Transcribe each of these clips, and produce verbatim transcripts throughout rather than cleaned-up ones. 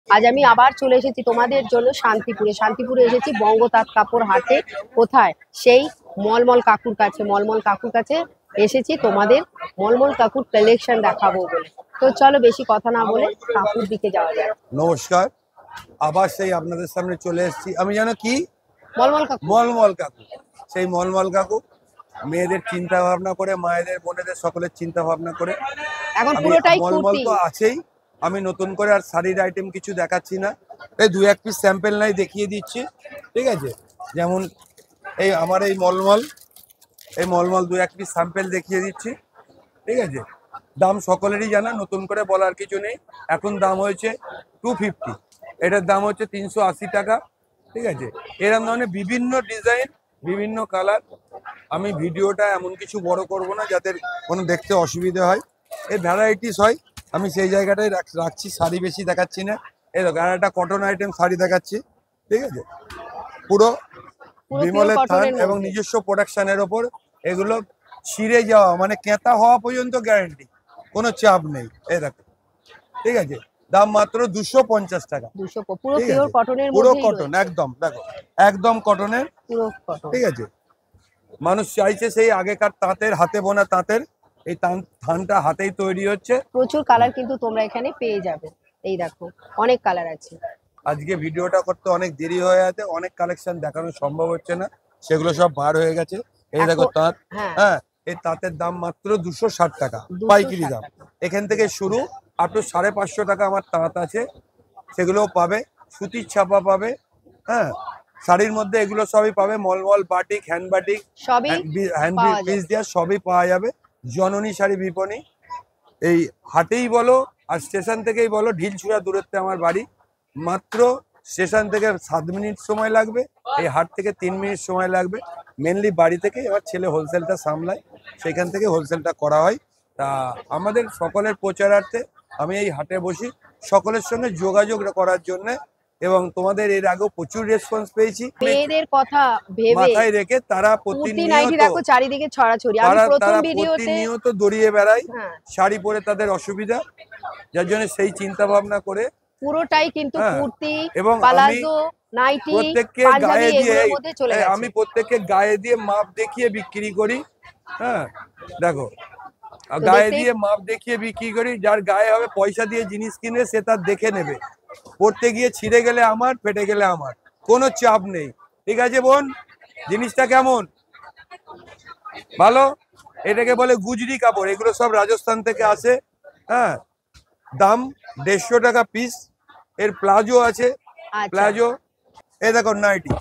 আজ আমি আবার চলে এসেছি তোমাদের জন্য শান্তিপুরে। শান্তিপুরে এসেছি বঙ্গতাঁত কাপড় হাটে। কোথায়? সেই মলমল কাকুর কাছে। মলমল কাকুর কাছে এসেছি তোমাদের মলমল কাকুর কালেকশন দেখাবো বলে। তো চলো বেশি কথা না বলে কাকুর দিকে যাওয়া যায়। নমস্কার, আবার সেই আপনাদের সামনে চলে এসেছি। আমি জানো কি, মলমল কাকু। মলমল কাকু। সেই মলমল কাকু মেয়েদের চিন্তা ভাবনা করে, মায়েদের বোনেদের সকলের চিন্তা ভাবনা করে। এখন আমি পুরোটাই মলমল কুর্তি। তো আছেই, আমি নতুন করে আর শাড়ির আইটেম কিছু দেখাচ্ছি না। এই দু এক পিস স্যাম্পেল নাই দেখিয়ে দিচ্ছি, ঠিক আছে? যেমন এই আমার এই মলমল, এই মলমল দু এক পিস স্যাম্পেল দেখিয়ে দিচ্ছি, ঠিক আছে? দাম সকলেরই জানা, নতুন করে বলার কিছু নেই। এখন দাম হয়েছে টু ফিফটি, এটার দাম হচ্ছে তিনশো আশি টাকা, ঠিক আছে? এরকম ধরনের বিভিন্ন ডিজাইন, বিভিন্ন কালার। আমি ভিডিওটা এমন কিছু বড় করব না যাতে কোনো দেখতে অসুবিধা হয়। এই ভ্যারাইটিস হয়, আমি সেই জায়গাটায় রাখছি। শাড়ি বেশি দেখাচ্ছি না। এই দেখো, আর একটা কটন আইটেম শাড়ি দেখাচ্ছি, ঠিক আছে? পুরো বিমলের থান এবং নিজস্ব প্রোডাকশনের ওপর এগুলো ছিঁড়ে যাওয়া মানে কেতা হওয়া পর্যন্ত গ্যারান্টি, কোনো চাপ নেই। এই দেখো, ঠিক আছে? দাম মাত্র দুশো পঞ্চাশ টাকা। পুরো কটন, একদম দেখো, একদম কটনের, ঠিক আছে? মানুষ চাইছে সেই আগেকার তাঁতের, হাতে বোনা তাঁতের। এই থানটা হাতেই তৈরি হচ্ছে। প্রচুর কালার কিন্তু তোমরা এখানে পেয়ে যাবে। এই দেখো, অনেক কালার আছে। আজকে ভিডিওটা করতে অনেক দেরি হয়ে আছে, অনেক কালেকশন দেখানো সম্ভব হচ্ছে না, সেগুলো সব বার হয়ে গেছে। এই দেখো তাঁত, হ্যাঁ, এই তাঁতের দাম মাত্র দুশো ষাট টাকা পাইকারি দাম। এখান থেকে শুরু আপ টু সাড়ে পাঁচশো টাকা আমার তাঁত আছে, সেগুলোও পাবে। সুতির ছাপা পাবে, হ্যাঁ। শাড়ির মধ্যে এগুলো সবই পাবে। মলমল batik, hand batik, hand piece দেওয়া সবই পাওয়া যাবে। জননী শাড়ি বিপণী, এই হাটেই বলো আর স্টেশন থেকেই বলো, ঢিলছুড়া দূরত্বে আমার বাড়ি। মাত্র স্টেশন থেকে সাত মিনিট সময় লাগবে, এই হাট থেকে তিন মিনিট সময় লাগবে। মেনলি বাড়ি থেকে এবার ছেলে হোলসেলটা সামলায়, সেখান থেকে হোলসেলটা করা হয়। তা আমাদের সকলের প্রচারার্থে আমি এই হাটে বসি, সকলের সঙ্গে যোগাযোগ করার জন্য। এবং তোমাদের এর আগেও প্রচুর রেসপন্স পেয়েছি। মেয়েদের কথা ভেবে মাথায় রেখে তারা প্রতিনিয়ত দেখো চারিদিকে ছড়াছড়ি। আমি প্রথম ভিডিওতে প্রতিনিয়ত দড়িয়ে বেড়ায়, শাড়ি পরে তাদের অসুবিধা, যার জন্য সেই চিন্তা ভাবনা করে পুরোটাই কিন্তু কুর্তি এবং পালাজো নাইটি প্রত্যেককে গায়ে দিয়ে, আমি প্রত্যেককে গায়ে দিয়ে মাপ দেখিয়ে বিক্রি করি। হ্যাঁ দেখো, গায়ে দিয়ে মাপ দেখিয়ে বিক্রি করি। যার গায়ে হবে পয়সা দিয়ে জিনিস কিনে সে তার দেখে নেবে। পড়তে গিয়ে ছিঁড়ে গেলে আমার, ফেটে গেলে আমার, কোনো চাপ নেই। ঠিক আছে বোন, জিনিসটা কেমন? ভালো। এটাকে বলে গুজরি কাপড়, এগুলো সব রাজস্থান থেকে আসে। হ্যাঁ, দাম দেড়শো টাকা পিস। এর প্লাজো আছে, প্লাজো। এই দেখো নাইটি,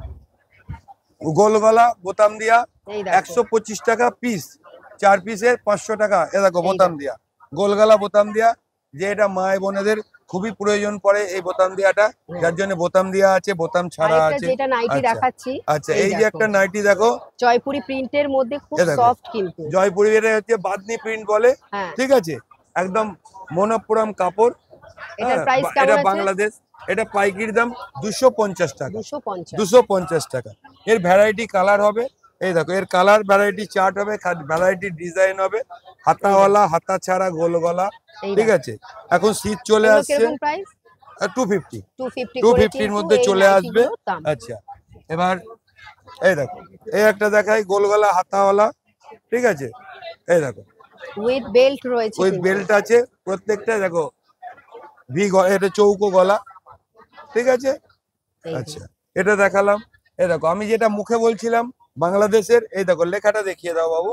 গোল গলা বোতাম দিয়া, একশো পঁচিশ টাকা পিস। চার পিসের পাঁচশো টাকা। এ দেখো বোতাম দিয়া, গোল গলা বোতাম দিয়া, যে এটা মায়ের বোনেদের খুবই প্রয়োজন পড়ে এই বোতাম দিয়াটা, যার জন্য বোতাম দিয়া আছে, বোতাম ছাড়া আছে। আচ্ছা, এই যে একটা নাইটি দেখো, জয়পুরি প্রিন্টের মধ্যে খুব সফট, কিন্তু জয়পুরি, এটা হচ্ছে বাদনি প্রিন্ট বলে, ঠিক আছে? একদম মনোপুরম কাপড়। এটা বাংলাদেশ, এটা পাইকারি দাম দুশো পঞ্চাশ টাকা। দুশো পঞ্চাশ টাকা। এর ভ্যারাইটি কালার হবে। এই দেখো, এর কালার ভ্যারাইটি চার্ট হবে, ভ্যারাইটি ডিজাইন হবে। হাতাওয়ালা, হাতা ছাড়া, গোল গলা, ঠিক আছে? এখন শীত চলে আসছে, টু ফিফটি টু ফিফটির মধ্যে চলে আসবে। আচ্ছা, এবার এই দেখো, এই একটা দেখাই, গোল গলা হাতাওয়ালা, ঠিক আছে? এই দেখো, উইথ বেল্ট রয়েছে, উইথ বেল্ট আছে প্রত্যেকটা। দেখো ভি, এটা চৌকো গলা, ঠিক আছে? আচ্ছা, এটা দেখালাম। এই দেখো, আমি যেটা মুখে বলছিলাম বাংলাদেশের, এই দেখো লেখাটা দেখিয়ে দাও বাবু,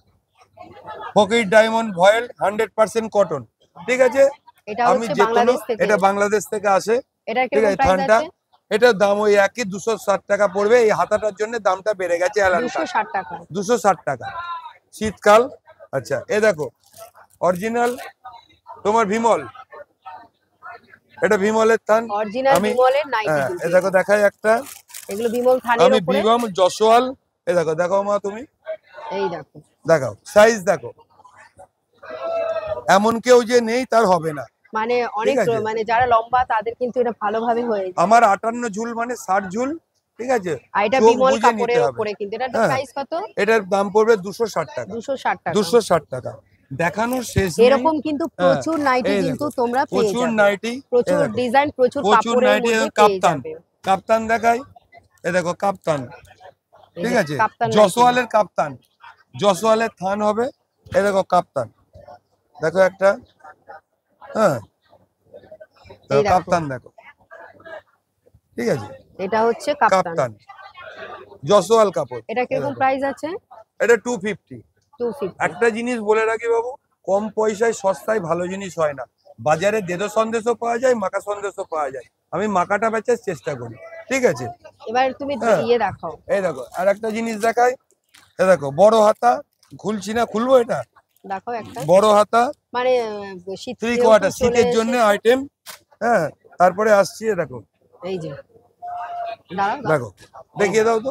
pocket diamond voile, hundred percent cotton, ঠিক আছে? আমি যে কোনো, এটা বাংলাদেশ থেকে আসে, ঠিক আছে? থানটা, এটার দাম ওই একই দুশো ষাট টাকা পড়বে। এই হাতাটার জন্য দামটা বেড়ে গেছে, দুশো ষাট টাকা শীতকাল। আচ্ছা, এ দেখো অরিজিনাল তোমার বিমল, এটা বিমলের থান। আমি এ দেখো দেখাই একটা, এগুলো বিমল থানের আমি বিমল যশোয়াল। এ দেখো, দেখো মা তুমি, এই দেখো, দেখাও সাইজ দেখো। এমন কেউ যে নেই তার হবে না, মানে অনেক, মানে যারা লম্বা তাদের কিন্তু এটা ভালোভাবে হয়ে যায়। আমার আটান্ন ঝুল মানে ষাট ঝুল, ঠিক আছে? এটা বিমল কাপড়ের উপরে, কিন্তু এটার প্রাইস কত? এটার দাম পড়বে দুশো ষাট টাকা। দুশো ষাট টাকা, দুশো ষাট টাকা দেখানোর শেষ নেই। এরকম কিন্তু প্রচুর নাইটি এই কিন্তু দেখো, তোমরা পেয়ে প্রচুর যাবে। নাইটি, প্রচুর এই দেখো, ডিজাইন, প্রচুর প্রচুর কাপড়ের নাইটি। মধ্যে পেয়ে কাপ্তান, যাবে। কাপ্তান দেখাই, এ দেখো কাপ্তান, এই ঠিক যে আছে, কাপ্তান নাইটি। জসওয়ালের কাপ্তান, জসওয়ালের থান হবে, এ দেখো কাপ্তান, দেখো একটা, হ্যাঁ এই দেখো, কাপ্তান দেখো, ঠিক আছে, এটা হচ্ছে কাপ্তান। কাপ্তান জসওয়াল কাপড়। এটা কিরকম প্রাইস আছে? এটা টু ফিফটি। Two fifty. একটা জিনিস বলে রাখি বাবু, কম পয়সায় সস্তায় ভালো জিনিস হয় না। বাজারে দেদো সন্দেশও পাওয়া যায়, মাকা সন্দেশও পাওয়া যায়, আমি মাকাটা বেচার চেষ্টা করি, ঠিক আছে। এবার তুমি হ্যাঁ। ইয়ে দেখাও। এই দেখো আর একটা জিনিস দেখাই, এই দেখো বড় হাতা, খুলছি না, খুলবো, এটা দেখাও একটা, বড় হাতা, মানে আহ, শীত থ্রি যেহেতু কোয়ার্টার, চলে শীতের জন্য এসেছে। আইটেম। হ্যাঁ, তারপরে আসছি, এ দেখো, এই যে দাঁড়াও, দাঁড়াও। দেখো দেখিয়ে দাও তো,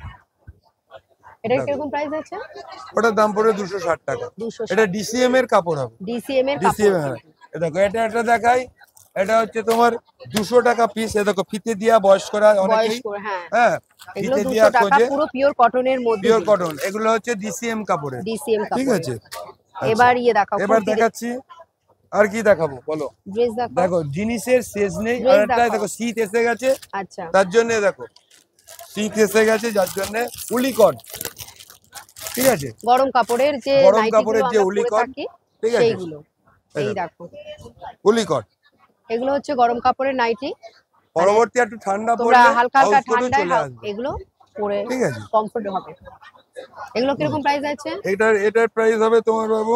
এটা দেখো। কিরকম প্রাইস আছে? ওটার দাম পড়বে দুশো ষাট টাকা। দুশো এটা ডিসিএম এর কাপড় হবে, ডিসিএম এর ডিসিএম। কাপড়। হ্যাঁ, এ দেখো এটা একটা দেখাই, এটা হচ্ছে তোমার দুশো টাকা পিস। এ দেখো ফিতে দিয়া বয়স করা অনেকেই, বয়স্ক, হ্যাঁ, হ্যাঁ এগুলো ফিতে দুশো দিয়া টাকা, খোঁজে, পুরো পিওর কটনের মধ্যে। পিওর কটন, এগুলো হচ্ছে ডিসিএম কাপড়ের, ডিসিএম ঠিক কাপড়। আছে। এবার ইয়ে দেখাও, এবার দেখাচ্ছি, আর কি দেখাবো বলো? ড্রেস দেখাও। দেখো জিনিসের শেষ নেই। Dress আর একটা দেখাও। দেখো শীত এসে গেছে, আচ্ছা, তার জন্য দেখো শীত এসে গেছে, যার জন্য উলিকট, ঠিক আছে, গরম কাপড়ের যে গরম নাইটিগুলো কাপড়ের যে আমরা পরে উলিকট, থাকি ঠিক আছে, সেইগুলো। এই দেখো, উলিকট। এগুলো হচ্ছে গরম কাপড়ের নাইটি। পরবর্তী একটু ঠান্ডা তোমরা পড়লে হালকা হালকা হাউস কোটও ঠান্ডায় চলে হাল- আসবে, এগুলো পরে ঠিক আছে। কমফোর্ট হবে। এগুলো কিরকম প্রাইস আছে? এটার এটার প্রাইস হবে তোমার বাবু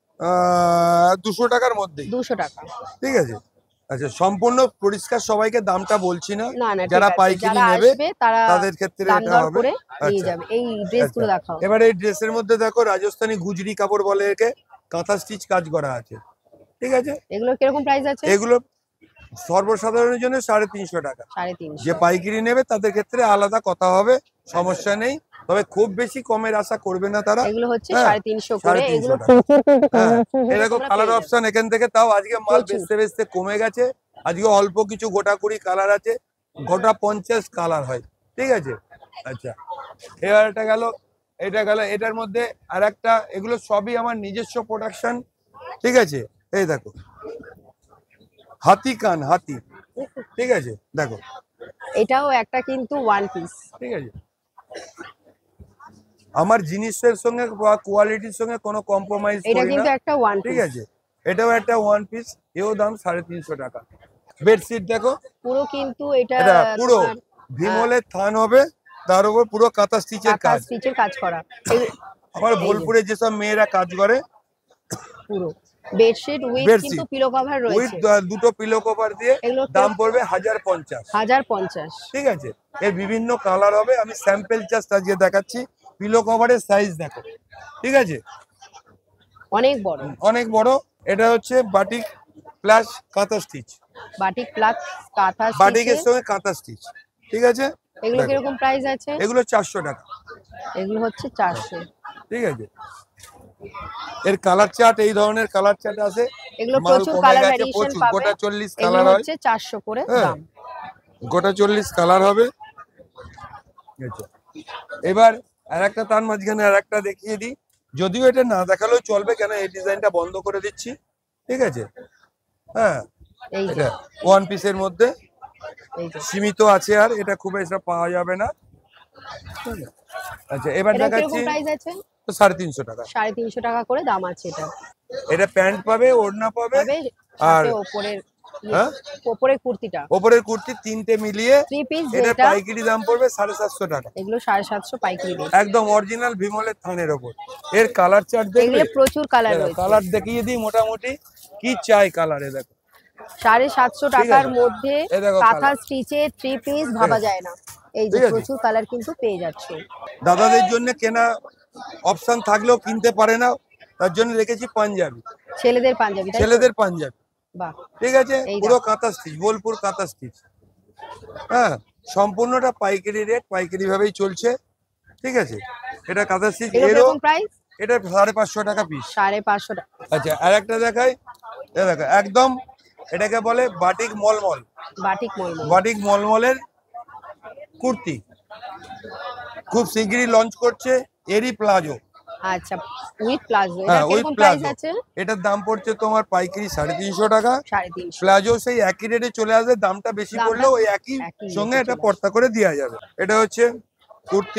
দুশো টাকার মধ্যেই, দুশো টাকা। ঠিক আছে। আচ্ছা, সম্পূর্ণ পরিষ্কার সবাইকে দামটা বলছি না, না না, যারা ঠিক আছে, পাইকারি যারা নেবে আসবে তারা তাদের ক্ষেত্রে দাম এটা দর হবে। করে নিয়ে আচ্ছা, যাবে। এই ড্রেসগুলো আচ্ছা। দেখাও। এবার এই ড্রেসের মধ্যে দেখো রাজস্থানি গুজরি কাপড় বলে একে, কাঁথা স্টিচ কাজ করা আছে, ঠিক আছে। এগুলো কিরকম প্রাইস আছে? এগুলো সর্বসাধারণের জন্য সাড়ে তিনশো টাকা। সাড়ে তিনশো। যে পাইকারি নেবে তাদের ক্ষেত্রে আলাদা কথা হবে, সমস্যা নেই, তবে খুব বেশি কমের আশা করবে না তারা। এগুলো হচ্ছে হ্যাঁ, সাড়ে তিনশো করে। সাড়ে তিনশো এগুলো টাকা। প্রচুর কিন্তু হ্যাঁ, কালার আছে, এরকম তোমরা কালার পেয়ে অপশন এখান থেকে, তাও আজকে মাল প্রচুর। বেচতে বেচতে কমে গেছে। আজকে অল্প কিছু গোটা কুড়ি কালার আছে, গোটা পঞ্চাশ কালার হয়, ঠিক আছে। আচ্ছা, এবার এটা গেল, এটা গেল, এটার মধ্যে আর একটা, এগুলো সবই আমার নিজস্ব প্রোডাকশন, ঠিক আছে। এই দেখো হাতি কান, হাতি, ঠিক আছে, দেখো, এটাও একটা কিন্তু ওয়ান পিস, ঠিক আছে। আমার জিনিসের সঙ্গে বা কোয়ালিটির সঙ্গে কোনো কম্প্রোমাইজ এটা করি কিন্তু না, একটা ওয়ান ঠিক পিস। আছে। এটাও একটা ওয়ান পিস, এও দাম সাড়ে তিনশো টাকা। বেডশিট দেখো, পুরো কিন্তু এটা এটা পুরো তোমার, ভিমলের থান হবে, তার উপর পুরো কাঁথা স্টিচের কাঁথা কাজ। স্টিচের কাজ করা। এই- আমার এই যে, বোলপুরে যেসব মেয়েরা কাজ করে, পুরো বেডশিট উইথ Bedsheet, কিন্তু পিলো কভার উইথ রয়েছে। দুটো পিলো কভার দিয়ে এগুলো দাম পড়বে হাজার পঞ্চাশ, হাজার পঞ্চাশ। ঠিক আছে। এর বিভিন্ন কালার হবে, আমি স্যাম্পল জাস্ট আজকে দেখাচ্ছি। পিলো কভারের সাইজ দেখো, ঠিক আছে, অনেক বড়। অনেক বড়। এটা হচ্ছে batik plus kantha stitch, batik plus kantha বাটিকের স্টিচের। সঙ্গে কাঁথা স্টিচ, ঠিক আছে। এগুলো দেখো, কিরকম প্রাইস আছে? এগুলো চারশো টাকা, এগুলো হচ্ছে চারশো। ঠিক আছে। এর কালার চার্ট, এই ধরনের কালার চার্ট আছে, এগুলো মাল প্রচুর কমে কালার গেছে ভ্যারিয়েশন প্রচুর, পাবে। গোটা চল্লিশ এগুলো কালার হয়, হচ্ছে চারশো করে হ্যাঁ, দাম। গোটা চল্লিশ কালার হবে। আচ্ছা, এবার আর একটা তার মাঝখানে আর একটা দেখিয়ে দিই, যদিও এটা না দেখালেও চলবে, কেন এই ডিজাইনটা বন্ধ করে দিচ্ছি, ঠিক আছে। হ্যাঁ, এই যে, এটা ওয়ান পিসের মধ্যে এই যে, সীমিত আছে, আর এটা খুব একটা পাওয়া যাবে না। আচ্ছা, এবার এটা দেখাচ্ছি, কিরকম প্রাইস আছে? তো সাড়ে তিনশো টাকা। সাড়ে তিনশো টাকা করে দাম আছে এটা। এটা প্যান্ট পাবে, ওড়না পাবে, তবে আর সাথে ওপরের ইয়ে, হ্যাঁ, ওপরের কুর্তিটা ওপরের কুর্তি তিনটে মিলিয়ে থ্রি পিস, এটা যেটা পাইকারি দাম পড়বে সাড়ে সাতশো টাকা। এগুলো সাড়ে সাতশো পাইকারি রেট। একদম অরিজিনাল ভিমলের থানের ওপর। এর কালার চার্ট দেখবে, এগুলো প্রচুর কালার রয়েছে। কালার দেখিয়ে দিই মোটামুটি কি চাই কালারে। দেখো সাড়ে সাতশো টাকার মধ্যে এই দেখো কাঁথা colour। স্টিচে থ্রি পিস ভাবা যায় না। এই যে ঠিক আছে। প্রচুর কালার কিন্তু পেয়ে যাচ্ছে। দাদাদের জন্য কেনা অপশন থাকলেও কিনতে পারে না, তার জন্য রেখেছি পাঞ্জাবি, ছেলেদের পাঞ্জাবি, তাই তো? ছেলেদের পাঞ্জাবি, বাহ, ঠিক আছে। এই পুরো দেখো। কাঁথা স্টিচ, বোলপুর কাঁথা স্টিচ, হ্যাঁ, সম্পূর্ণটা পাইকারি রেট, পাইকারি ভাবেই চলছে, ঠিক আছে। এটা কাঁথা স্টিচ, এগুলো এরও কিরকম প্রাইস? এটা সাড়ে পাঁচশো টাকা পিস। সাড়ে পাঁচশো টাকা। আচ্ছা, আর একটা দেখাই, এ দেখো একদম, এটাকে বলে বাটিক মলমল, বাটিক মলমল। বাটিক মলমলের কুর্তি, খুব শিগগিরই লঞ্চ করছে, এরি প্লাজো, আচ্ছা উইথ প্লাজো, হ্যাঁ এটা উইথ কিরকম প্রাইস প্লাজো, আছে? এটার দাম পড়ছে তোমার পাইকারি সাড়ে তিনশো টাকা। সাড়ে তিনশো। প্লাজো সেই একই রেটে চলে আসবে, দামটা বেশি দামটা পড়লেও ওই একই একই সঙ্গে রেটে এটা চলে পর্তা করে দেওয়া যাবে। এটা হচ্ছে কুর্তি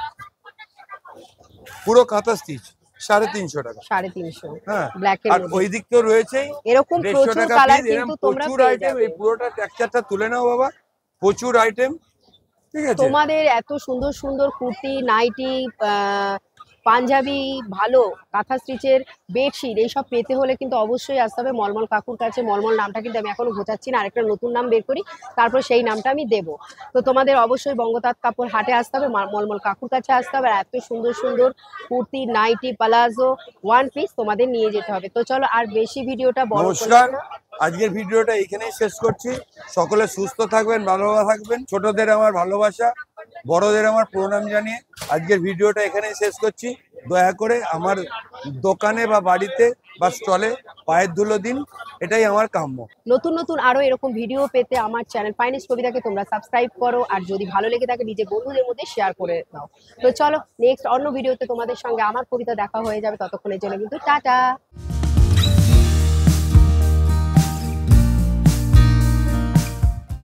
পুরো কাঁথা স্টিচ, সাড়ে তিনশো টাকা। সাড়ে তিনশো। হ্যাঁ ব্ল্যাকের আর মধ্যে ওই দিক তো রয়েছেই এরকম দেড়শো প্রচুর টাকা কালার পিস, কিন্তু এরকম তোমরা প্রচুর পেয়ে আইটেম। যাবে। এই পুরোটা টেক্সচারটা তুলে নাও বাবা, প্রচুর আইটেম, ঠিক আছে। তোমাদের এত সুন্দর সুন্দর কুর্তি, নাইটি, আহ, পাঞ্জাবি, ভালো কাঁথা স্টিচের বেডশিট এইসব পেতে হলে কিন্তু অবশ্যই আসতে হবে মলমল কাকুর কাছে। মলমল নামটা কিন্তু আমি এখনো বোঝাচ্ছি না, আরেকটা নতুন নাম বের করি, তারপর সেই নামটা আমি দেবো। তো তোমাদের অবশ্যই বঙ্গতাঁত কাপড় হাটে আসতে হবে, মা- মলমল কাকুর কাছে আসতে হবে। আর এত সুন্দর সুন্দর kurti, nighty, palazzo, one piece তোমাদের নিয়ে যেতে হবে। তো চলো আর বেশি ভিডিওটা বড় করলাম নমস্কার, না। আজকের ভিডিওটা এখানেই শেষ করছি। সকলে সুস্থ থাকবেন, ভালো থাকবেন। ছোটদের আমার ভালোবাসা, বড়দের আমার প্রণাম জানিয়ে আজকের ভিডিওটা এখানেই শেষ করছি। দয়া করে আমার দোকানে বা বাড়িতে বা স্টলে পায়ের ধুলো দিন, এটাই আমার কাম্য। নতুন নতুন আরো এরকম ভিডিও পেতে আমার চ্যানেল ফাইনেস্ট কবিতাকে তোমরা সাবস্ক্রাইব করো, আর যদি ভালো লেগে থাকে নিজের বন্ধুদের মধ্যে শেয়ার করে দাও। তো চলো নেক্সট অন্য ভিডিওতে তোমাদের সঙ্গে আমার কবিতা দেখা হয়ে যাবে, ততক্ষণের জন্য কিন্তু টাটা।